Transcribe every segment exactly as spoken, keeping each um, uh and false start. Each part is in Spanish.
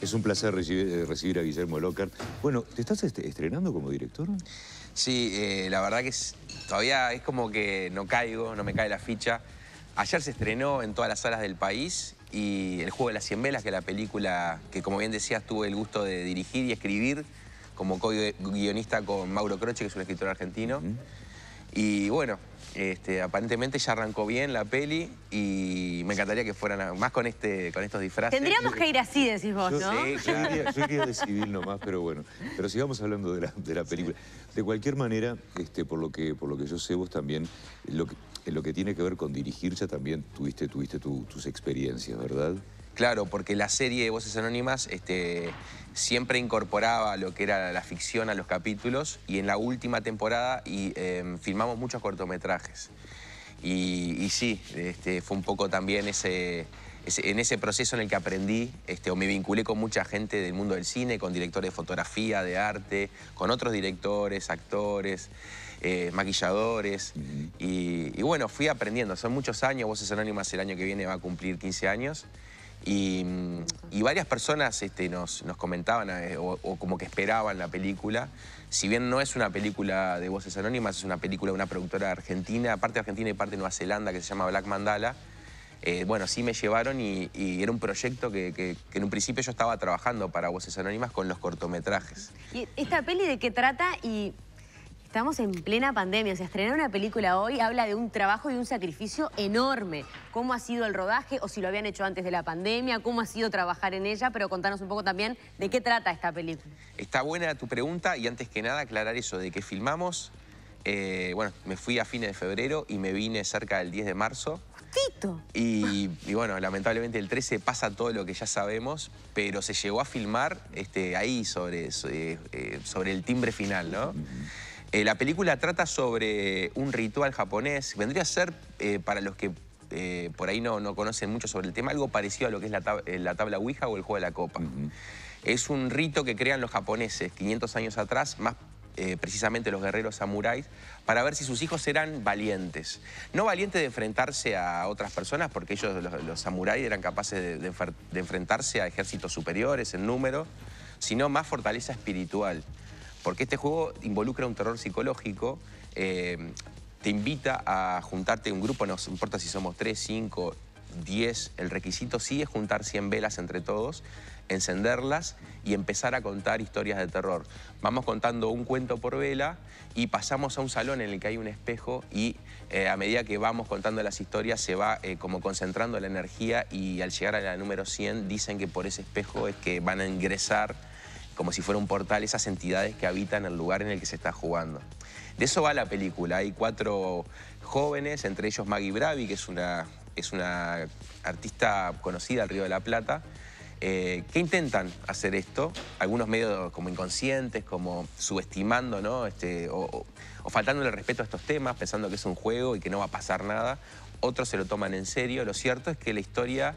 Es un placer recibir, recibir a Guillermo Lockhart. Bueno, ¿te estás este, estrenando como director? Sí, eh, la verdad que es, todavía es como que no caigo, no me cae la ficha. Ayer se estrenó en todas las salas del país y El juego de las cien velas, que es la película que, como bien decías, tuve el gusto de dirigir y escribir como co-guionista con Mauro Croce, que es un escritor argentino. Uh-huh. Y bueno, este, aparentemente ya arrancó bien la peli y me encantaría que fueran a, más con, este, con estos disfraces. Tendríamos que ir así, decís vos, yo, ¿no? Sí, claro. yo, iría, yo iría de civil nomás, pero bueno. Pero sigamos hablando de la, de la película. De cualquier manera, este, por, lo que, por lo que yo sé, vos también, lo que, en lo que tiene que ver con dirigir, ya también tuviste, tuviste tu, tus experiencias, ¿verdad? Claro, porque la serie Voces Anónimas este, siempre incorporaba lo que era la ficción a los capítulos y en la última temporada y, eh, filmamos muchos cortometrajes. Y, y sí, este, fue un poco también ese, ese, en ese proceso en el que aprendí, este, o me vinculé con mucha gente del mundo del cine, con directores de fotografía, de arte, con otros directores, actores, eh, maquilladores. Uh-huh. y, y bueno, fui aprendiendo. Son muchos años, Voces Anónimas el año que viene va a cumplir quince años. Y, y varias personas este, nos, nos comentaban eh, o, o como que esperaban la película. Si bien no es una película de Voces Anónimas, es una película de una productora argentina, parte argentina y parte de Nueva Zelanda, que se llama Black Mandala. Eh, bueno, sí me llevaron y, y era un proyecto que, que, que en un principio yo estaba trabajando para Voces Anónimas con los cortometrajes. ¿Y esta peli de qué trata? Y estamos en plena pandemia, o sea, estrenar una película hoy habla de un trabajo y un sacrificio enorme. ¿Cómo ha sido el rodaje? O si lo habían hecho antes de la pandemia, ¿cómo ha sido trabajar en ella? Pero contanos un poco también de qué trata esta película. Está buena tu pregunta y antes que nada aclarar eso de que filmamos, eh, bueno, me fui a fines de febrero y me vine cerca del diez de marzo. ¡Justito! Y, y bueno, lamentablemente el trece pasa todo lo que ya sabemos, pero se llegó a filmar este, ahí sobre, sobre, sobre el timbre final, ¿no? Eh, la película trata sobre un ritual japonés. Vendría a ser, eh, para los que eh, por ahí no, no conocen mucho sobre el tema, algo parecido a lo que es la, tab la tabla Ouija o el juego de la copa. Uh-huh. Es un rito que crean los japoneses quinientos años atrás, más eh, precisamente los guerreros samuráis, para ver si sus hijos eran valientes. No valientes de enfrentarse a otras personas, porque ellos, los, los samuráis, eran capaces de, de, de enfrentarse a ejércitos superiores en número, sino más fortaleza espiritual. Porque este juego involucra un terror psicológico, eh, te invita a juntarte un grupo, no importa si somos tres, cinco, diez, el requisito sí es juntar cien velas entre todos, encenderlas y empezar a contar historias de terror. Vamos contando un cuento por vela y pasamos a un salón en el que hay un espejo y eh, a medida que vamos contando las historias se va eh, como concentrando la energía y al llegar a la número cien dicen que por ese espejo es que van a ingresar como si fuera un portal, esas entidades que habitan el lugar en el que se está jugando. De eso va la película. Hay cuatro jóvenes, entre ellos Maggie Bravi, que es una, es una artista conocida del Río de la Plata, eh, que intentan hacer esto. Algunos medio como inconscientes, como subestimando, ¿no? Este, o, o, o faltándole respeto a estos temas, pensando que es un juego y que no va a pasar nada. Otros se lo toman en serio. Lo cierto es que la historia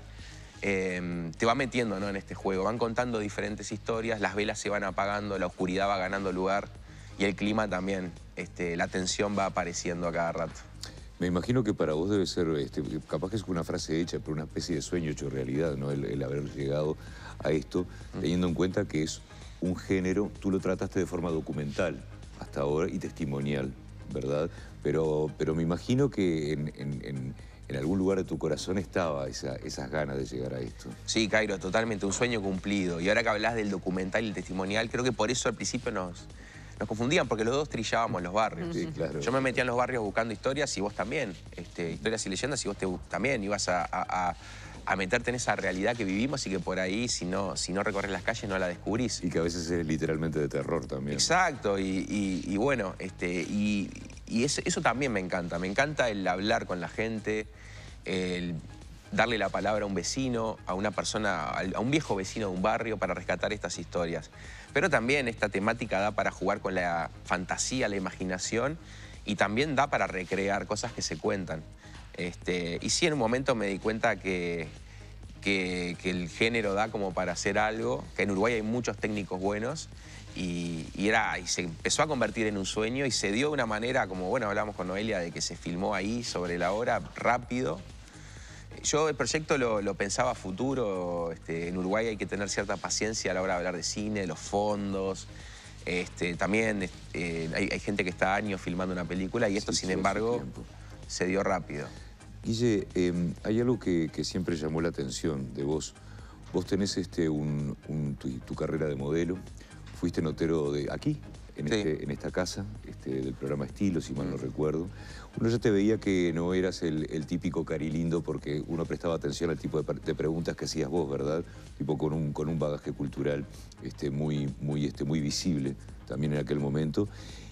Eh, te va metiendo, ¿no?, en este juego. Van contando diferentes historias, las velas se van apagando, la oscuridad va ganando lugar y el clima también, este, la tensión va apareciendo a cada rato. Me imagino que para vos debe ser, este, capaz que es una frase hecha, pero una especie de sueño hecho realidad, ¿no? El, el haber llegado a esto, mm. teniendo en cuenta que es un género, tú lo trataste de forma documental hasta ahora y testimonial, ¿verdad? Pero, pero me imagino que en, en, en En algún lugar de tu corazón estaba esa, esas ganas de llegar a esto. Sí, Cairo, totalmente, un sueño cumplido. Y ahora que hablas del documental y el testimonial, creo que por eso al principio nos, nos confundían, porque los dos trillábamos los barrios. Sí, claro. Yo me metía en los barrios buscando historias y vos también. Este, historias y leyendas y vos te, también ibas a, a, a meterte en esa realidad que vivimos y que por ahí, si no, si no recorres las calles, no la descubrís. Y que a veces es literalmente de terror también. Exacto, y, y, y bueno, este, y, y eso, eso también me encanta. Me encanta el hablar con la gente, el darle la palabra a un vecino, a una persona, a un viejo vecino de un barrio para rescatar estas historias. Pero también esta temática da para jugar con la fantasía, la imaginación y también da para recrear cosas que se cuentan. Este, y sí, en un momento me di cuenta que, que, que el género da como para hacer algo, que en Uruguay hay muchos técnicos buenos y, y, era, y se empezó a convertir en un sueño y se dio de una manera, como bueno, hablamos con Noelia, de que se filmó ahí sobre la hora, rápido. yo el proyecto lo, lo pensaba a futuro. Este, en Uruguay hay que tener cierta paciencia a la hora de hablar de cine, de los fondos. Este, también eh, hay, hay gente que está años filmando una película y esto, sí, sin embargo, se dio rápido. Guille, eh, hay algo que, que siempre llamó la atención de vos. Vos tenés este, un, un, tu, tu carrera de modelo, fuiste notero de aquí, en, sí. este, en esta casa, este, del programa Estilo, si mal mm. no recuerdo. Uno ya te veía que no eras el, el típico carilindo porque uno prestaba atención al tipo de, de preguntas que hacías vos, ¿verdad? Tipo con un, con un bagaje cultural este, muy, muy, este, muy visible también en aquel momento.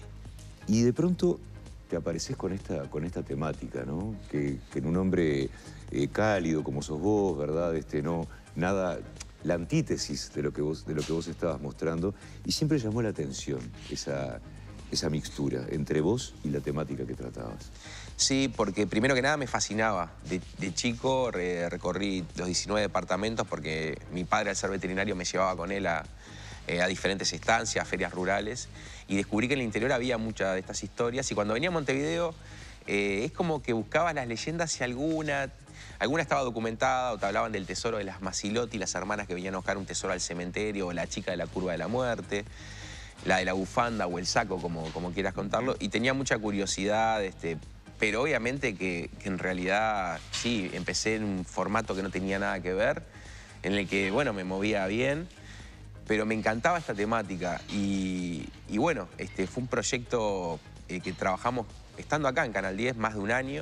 Y de pronto te apareces con esta, con esta temática, ¿no? Que, que en un hombre eh, cálido como sos vos, ¿verdad? Este, no, nada, la antítesis de lo que vos, de lo que vos estabas mostrando. Y siempre llamó la atención esa, esa mixtura entre vos y la temática que tratabas. Sí, porque primero que nada me fascinaba. De, de chico re, recorrí los diecinueve departamentos porque mi padre, al ser veterinario, me llevaba con él a, eh, a diferentes estancias, a ferias rurales, y descubrí que en el interior había muchas de estas historias. Y cuando venía a Montevideo, eh, es como que buscabas las leyendas y alguna... Alguna estaba documentada o te hablaban del tesoro de las Masilotti, las hermanas que venían a buscar un tesoro al cementerio, o la chica de la curva de la muerte, la de la bufanda o el saco, como, como quieras contarlo. Y tenía mucha curiosidad, este, pero obviamente que, que en realidad, sí, empecé en un formato que no tenía nada que ver, en el que, bueno, me movía bien, pero me encantaba esta temática. Y, y bueno, este, fue un proyecto eh, que trabajamos estando acá en Canal diez más de un año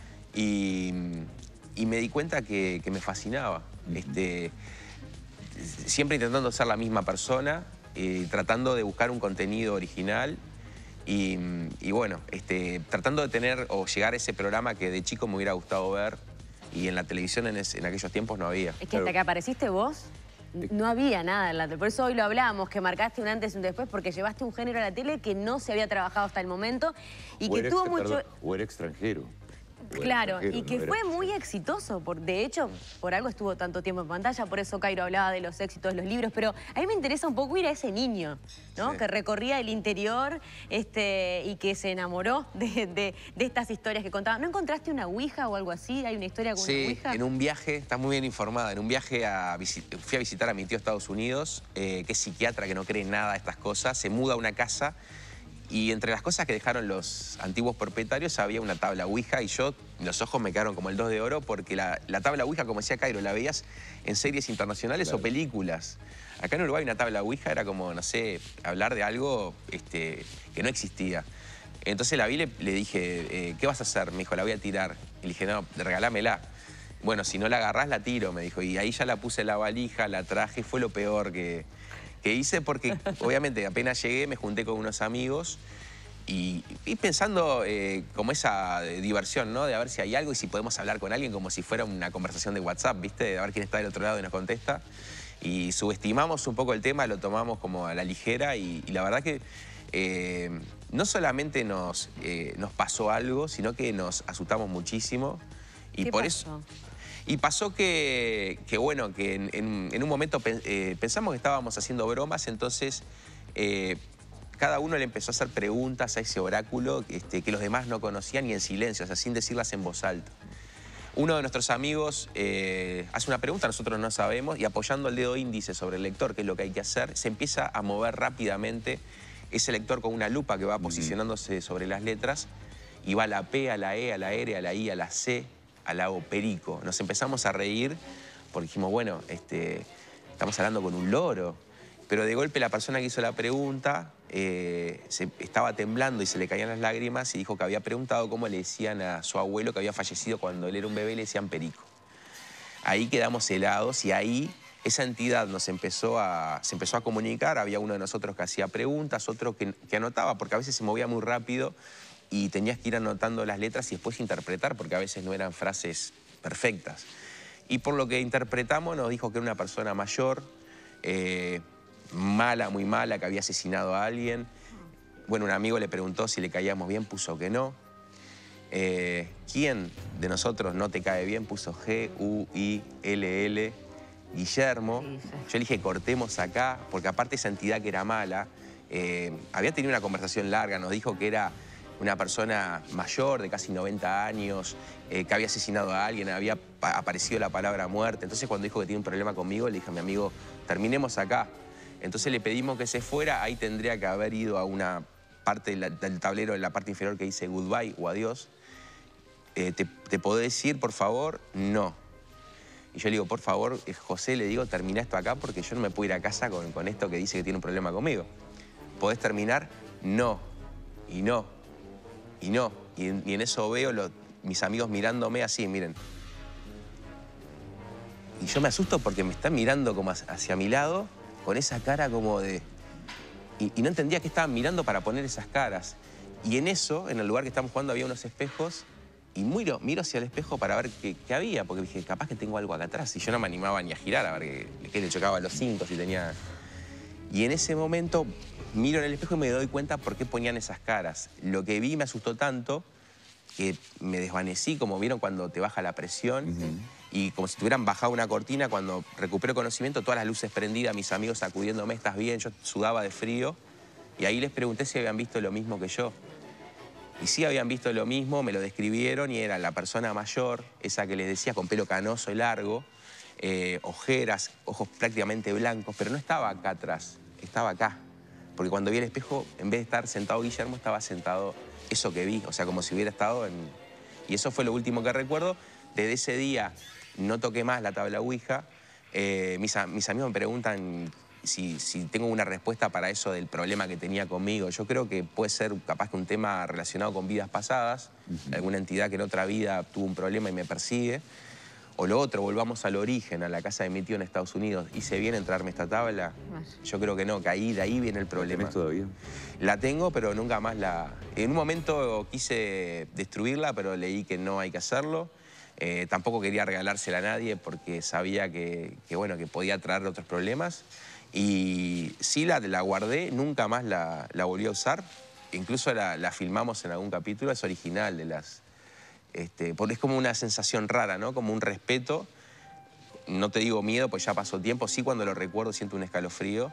y... Y me di cuenta que, que me fascinaba. Uh-huh. este, siempre intentando ser la misma persona, eh, tratando de buscar un contenido original y, y bueno, este, tratando de tener o llegar a ese programa que de chico me hubiera gustado ver y en la televisión en, es, en aquellos tiempos no había. Es que claro. Hasta que apareciste vos, no había nada en la tele. Por eso hoy lo hablábamos, que marcaste un antes y un después, porque llevaste un género a la tele que no se había trabajado hasta el momento y o que tuvo mucho... Perdón, o era extranjero. Claro, y que fue muy exitoso. Por, de hecho, por algo estuvo tanto tiempo en pantalla, por eso Cairo hablaba de los éxitos de los libros. Pero a mí me interesa un poco ir a ese niño, ¿no? Sí. Que recorría el interior este, y que se enamoró de, de, de estas historias que contaba. ¿No encontraste una ouija o algo así? ¿Hay una historia con sí, una ouija? Sí, en un viaje, estás muy bien informada, en un viaje a fui a visitar a mi tío a Estados Unidos, eh, que es psiquiatra, que no cree en nada de estas cosas, se muda a una casa. Y entre las cosas que dejaron los antiguos propietarios había una tabla ouija y yo, los ojos me quedaron como el dos de oro porque la, la tabla ouija, como decía Cairo, la veías en series internacionales claro. o películas. Acá en Uruguay una tabla ouija era como, no sé, hablar de algo este, que no existía. Entonces la vi y le, le dije, eh, ¿qué vas a hacer? Me dijo, la voy a tirar. Y le dije, no, regalámela. Bueno, si no la agarrás, la tiro, me dijo. Y ahí ya la puse en la valija, la traje, fue lo peor que... que hice porque, obviamente, apenas llegué, me junté con unos amigos y, y pensando eh, como esa diversión, ¿no? De a ver si hay algo y si podemos hablar con alguien como si fuera una conversación de WhatsApp, ¿viste? De a ver quién está del otro lado y nos contesta. Y subestimamos un poco el tema, lo tomamos como a la ligera y, y la verdad que eh, no solamente nos, eh, nos pasó algo, sino que nos asustamos muchísimo. Y ¿Qué por pasó? eso... Y pasó que, que bueno, que en, en, en un momento pen, eh, pensamos que estábamos haciendo bromas, entonces eh, cada uno le empezó a hacer preguntas a ese oráculo este, que los demás no conocían y en silencio, o sea, sin decirlas en voz alta. Uno de nuestros amigos eh, hace una pregunta, nosotros no sabemos, y apoyando el dedo índice sobre el lector, que es lo que hay que hacer, se empieza a mover rápidamente ese lector con una lupa que va posicionándose sobre las letras y va a la P, a la E, a la R, a la I, a la C, a la O, perico. Nos empezamos a reír porque dijimos, bueno, este, estamos hablando con un loro. Pero de golpe la persona que hizo la pregunta eh, se, estaba temblando y se le caían las lágrimas y dijo que había preguntado cómo le decían a su abuelo que había fallecido cuando él era un bebé, le decían perico. Ahí quedamos helados y ahí esa entidad nos empezó a, se empezó a comunicar. Había uno de nosotros que hacía preguntas, otro que, que anotaba, porque a veces se movía muy rápido y tenías que ir anotando las letras y después interpretar, porque a veces no eran frases perfectas. Y por lo que interpretamos nos dijo que era una persona mayor, eh, mala, muy mala, que había asesinado a alguien. Bueno, un amigo le preguntó si le caíamos bien, puso que no. Eh, ¿Quién de nosotros no te cae bien? Puso G U I L L, Guillermo. Yo le dije, cortemos acá, porque aparte esa entidad que era mala, eh, había tenido una conversación larga, nos dijo que era una persona mayor, de casi noventa años, eh, que había asesinado a alguien, había aparecido la palabra muerte. Entonces cuando dijo que tiene un problema conmigo, le dije a mi amigo, terminemos acá. Entonces le pedimos que se fuera, ahí tendría que haber ido a una parte del tablero, en la parte inferior que dice goodbye o adiós. Eh, te, ¿Te podés decir, por favor? No. Y yo le digo, por favor, José, le digo, termina esto acá porque yo no me puedo ir a casa con, con esto que dice que tiene un problema conmigo. ¿Podés terminar? No. Y no. Y no. Y en, y en eso veo los, mis amigos mirándome así, miren. Y yo me asusto porque me están mirando como hacia mi lado, con esa cara como de... Y, y no entendía qué estaban mirando para poner esas caras. Y en eso, en el lugar que estábamos jugando, había unos espejos. Y miro, miro hacia el espejo para ver qué, qué había, porque dije, capaz que tengo algo acá atrás. Y yo no me animaba ni a girar, a ver qué, qué le chocaba a los cinco, si tenía... Y en ese momento miro en el espejo y me doy cuenta por qué ponían esas caras. Lo que vi me asustó tanto que me desvanecí, como vieron cuando te baja la presión. Uh-huh. Y como si tuvieran bajado una cortina, cuando recupero conocimiento, todas las luces prendidas, mis amigos sacudiéndome, ¿estás bien? Yo sudaba de frío. Y ahí les pregunté si habían visto lo mismo que yo. Y sí habían visto lo mismo, me lo describieron y era la persona mayor, esa que les decía, con pelo canoso y largo, eh, ojeras, ojos prácticamente blancos, pero no estaba acá atrás, estaba acá. Porque cuando vi el espejo, en vez de estar sentado Guillermo, estaba sentado eso que vi, o sea, como si hubiera estado en... Y eso fue lo último que recuerdo. Desde ese día no toqué más la tabla Ouija. Eh, mis, mis amigos me preguntan si, si tengo una respuesta para eso del problema que tenía conmigo. Yo creo que puede ser capaz que un tema relacionado con vidas pasadas, uh-huh. alguna entidad que en otra vida tuvo un problema y me persigue. O lo otro, volvamos al origen, a la casa de mi tío en Estados Unidos. ¿Hice bien en traerme esta tabla? Yo creo que no, que ahí, de ahí viene el problema. ¿La tenés todavía? La tengo, pero nunca más la... En un momento quise destruirla, pero leí que no hay que hacerlo. Eh, tampoco quería regalársela a nadie porque sabía que, que, bueno, que podía traer otros problemas. Y sí la, la guardé, nunca más la, la volví a usar. Incluso la, la filmamos en algún capítulo, es original de las... Este, porque es como una sensación rara, ¿no? Como un respeto. No te digo miedo, pues ya pasó tiempo. Sí, cuando lo recuerdo siento un escalofrío.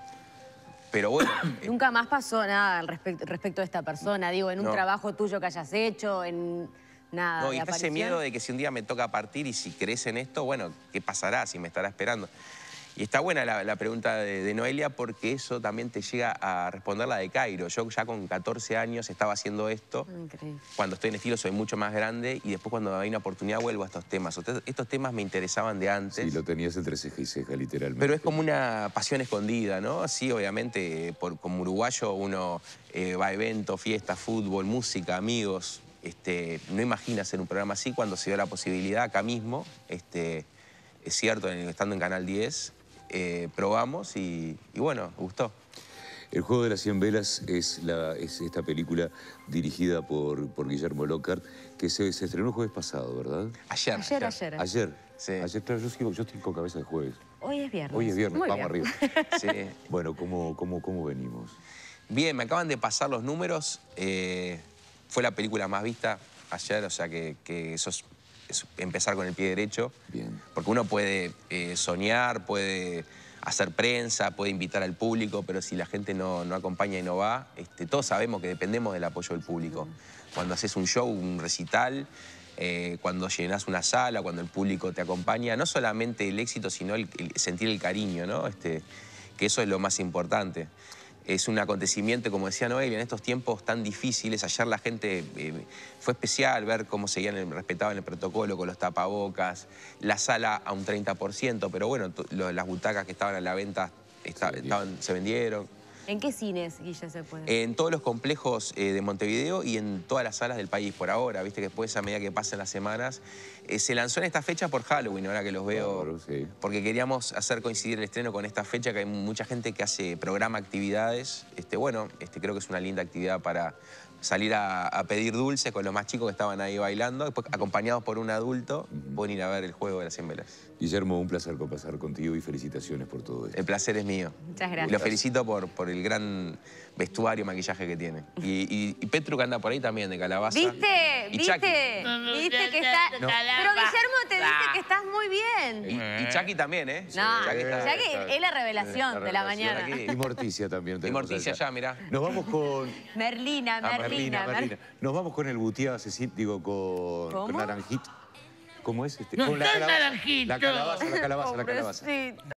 Pero bueno... Nunca más pasó nada al respecto, respecto de esta persona. Digo, en un no. trabajo tuyo que hayas hecho, en nada No, de y está ese miedo de que si un día me toca partir y si crees en esto, bueno, ¿qué pasará? Si me estará esperando. Y está buena la, la pregunta de, de Noelia porque eso también te llega a responder la de Cairo. Yo ya con catorce años estaba haciendo esto. Increíble. Cuando estoy en estilo soy mucho más grande y después cuando hay una oportunidad vuelvo a estos temas. Estos temas me interesaban de antes. Sí, lo tenías entre ceja y ceja, literalmente. Pero es como una pasión escondida, ¿no? Sí, obviamente, por, como uruguayo uno eh, va a eventos, fiestas, fútbol, música, amigos. Este, no imagina hacer un programa así cuando se dio la posibilidad acá mismo. Este, es cierto, estando en Canal diez... Eh, probamos y, y bueno, gustó. El juego de las cien velas es, la, es esta película dirigida por, por Guillermo Lockhart, que se, se estrenó el jueves pasado, ¿verdad? Ayer. Ayer, ayer. ayer. Ayer. Sí. Ayer, claro, yo, sigo, yo estoy con cabeza de jueves. Hoy es viernes. Hoy es viernes, Muy vamos bien. arriba. Sí. Bueno, ¿cómo, cómo, ¿cómo venimos? Bien, me acaban de pasar los números. Eh, fue la película más vista ayer, o sea que, que eso es... Es empezar con el pie derecho. Bien. Porque uno puede eh, soñar, puede hacer prensa, puede invitar al público, pero si la gente no, no acompaña y no va, este, todos sabemos que dependemos del apoyo del público. Mm. Cuando haces un show, un recital, eh, cuando llenas una sala, cuando el público te acompaña, no solamente el éxito, sino el, el sentir el cariño, ¿no? Este, que eso es lo más importante. Es un acontecimiento, como decía Noelia, en estos tiempos tan difíciles. Ayer la gente, eh, fue especial ver cómo seguían, el, respetaban el protocolo con los tapabocas, la sala a un treinta por ciento, pero bueno, lo, las butacas que estaban a la venta está, sí, estaban, se vendieron. ¿En qué cines, Guille, se puede? En todos los complejos eh, de Montevideo y en todas las salas del país por ahora. Viste que después, a medida que pasan las semanas, eh, se lanzó en esta fecha por Halloween, ahora que los veo. Claro, sí. Porque queríamos hacer coincidir el estreno con esta fecha, que hay mucha gente que hace programa, actividades. Este, bueno, este, creo que es una linda actividad para salir a, a pedir dulce con los más chicos que estaban ahí bailando. Después, acompañados por un adulto, uh-huh. pueden ir a ver el juego de las cien velas. Guillermo, un placer pasar contigo y felicitaciones por todo esto. El placer es mío. Muchas gracias. Y lo felicito por, por el gran vestuario, maquillaje que tiene. Y, y, y Petru, que anda por ahí también, de Calabaza. ¿Viste? Y ¿Viste? Chucky. ¿Viste que está...? No. Pero Guillermo te dice que estás muy bien. Y, y Chucky también, ¿eh? No, Chucky, está, Chucky está, es la revelación, la revelación de la mañana. Aquí. Y Morticia también. Y Morticia allá, mirá. Nos vamos con... Merlina, ah, Merlina, Merlina, Merlina. Nos vamos con el Butiá, digo, con, con Naranjito. ¿Cómo es este? No Con la soy calabaza. naranjito. La calabaza, la calabaza, la calabaza. Pobrecito.